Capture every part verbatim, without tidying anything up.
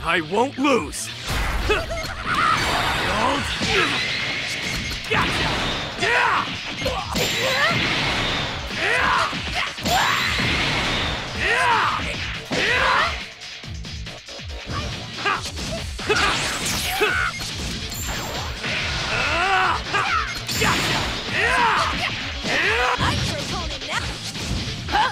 I won't lose. Gotcha! Yeah! I'm your opponent now. Huh?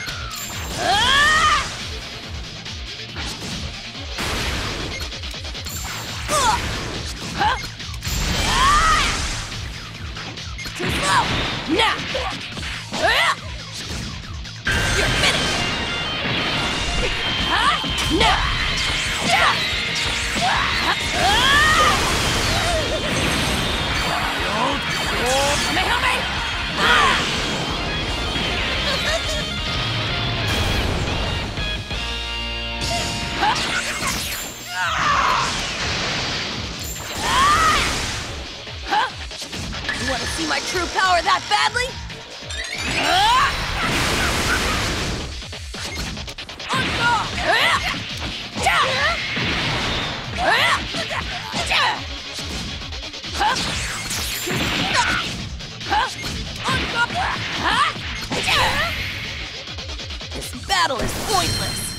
Huh? Too slow! Now! You're finished! Huh? Now! Kamehameha! You want to see my true power that badly? This battle is pointless.